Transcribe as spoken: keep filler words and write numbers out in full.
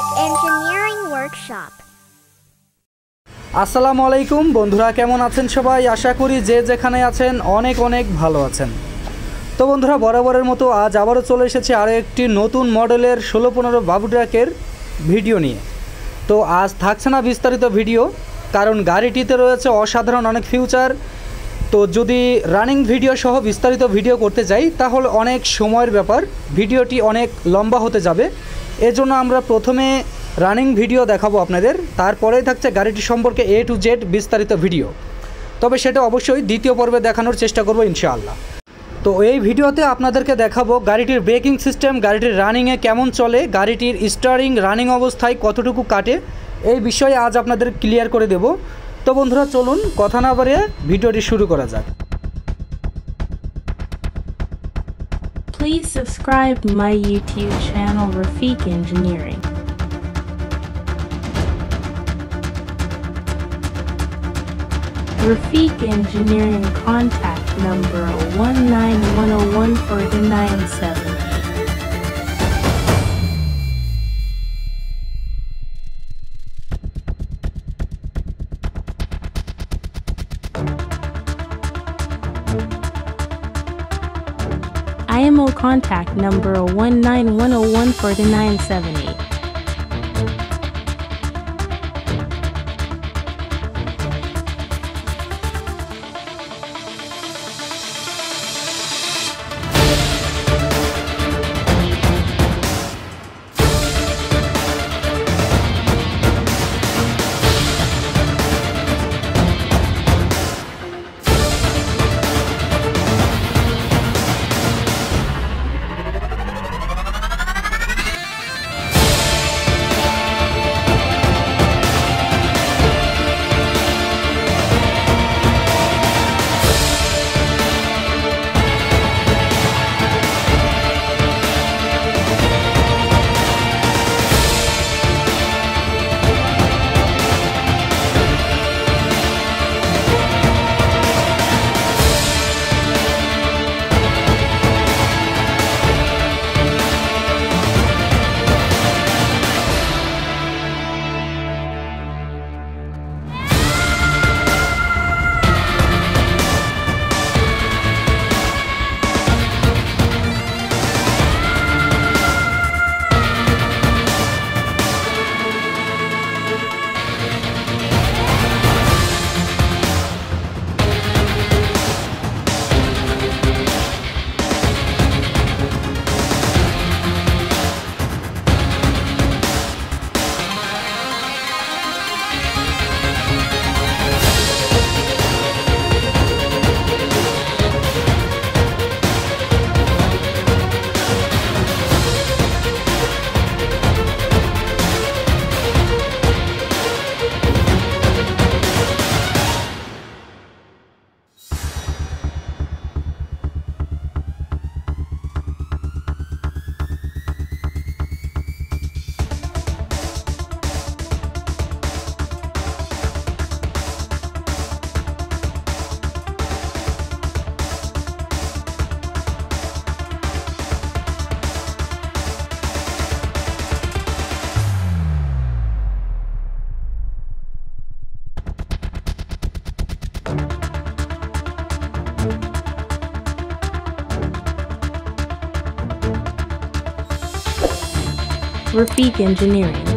Rafiq Engineering Workshop. আসসালামু আলাইকুম বন্ধুরা, কেমন আছেন সবাই? আশা করি যে যেখানে আছেন অনেক অনেক ভালো আছেন। তো বন্ধুরা, বরাবরের মতো আজ আবারও চলে এসেছে আরও একটি নতুন মডেলের ষোলো পনেরো বাবু ট্রাকের ভিডিও নিয়ে। তো আজ থাকছে না বিস্তারিত ভিডিও, কারণ গাড়িটিতে রয়েছে অসাধারণ অনেক ফিউচার। তো যদি রানিং ভিডিও সহ বিস্তারিত ভিডিও করতে যাই তাহলে অনেক সময়ের ব্যাপার, ভিডিওটি অনেক লম্বা হতে যাবে। এজন্য আমরা প্রথমে রানিং ভিডিও দেখাবো আপনাদের, তারপরেই থাকছে গাড়িটি সম্পর্কে এ টু জেড বিস্তারিত ভিডিও। তবে সেটা অবশ্যই দ্বিতীয় পর্বে দেখানোর চেষ্টা করব ইনশাআল্লাহ। তো এই ভিডিওতে আপনাদেরকে দেখাবো গাড়িটির ব্রেকিং সিস্টেম, গাড়িটির রানিংয়ে কেমন চলে, গাড়িটির স্টারিং রানিং অবস্থায় কতটুকু কাটে, এই বিষয়ে আজ আপনাদের ক্লিয়ার করে দেব। তো বন্ধুরা, চলুন কথা না বাড়িয়ে ভিডিওটি শুরু করা যাক। Please subscribe my YouTube channel Rafiq Engineering. Rafiq Engineering, contact number one nine one zero one four nine seven. I M O contact number one nine one zero one four nine seven eight. Rafiq Engineering.